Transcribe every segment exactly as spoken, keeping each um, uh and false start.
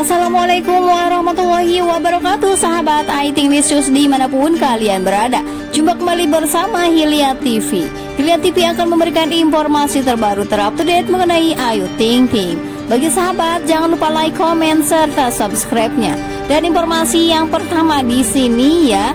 Assalamualaikum warahmatullahi wabarakatuh, sahabat iThingLicious dimanapun kalian berada. Jumpa kembali bersama Hilya T V. Hilya T V akan memberikan informasi terbaru terupdate mengenai Ayu Ting Ting. Bagi sahabat, jangan lupa like, comment, serta subscribe-nya. Dan informasi yang pertama di sini ya.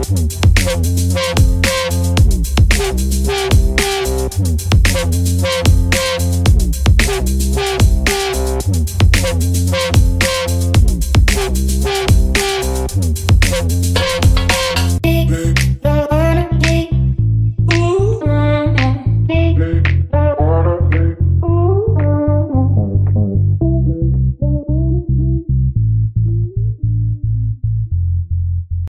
We'll be right back.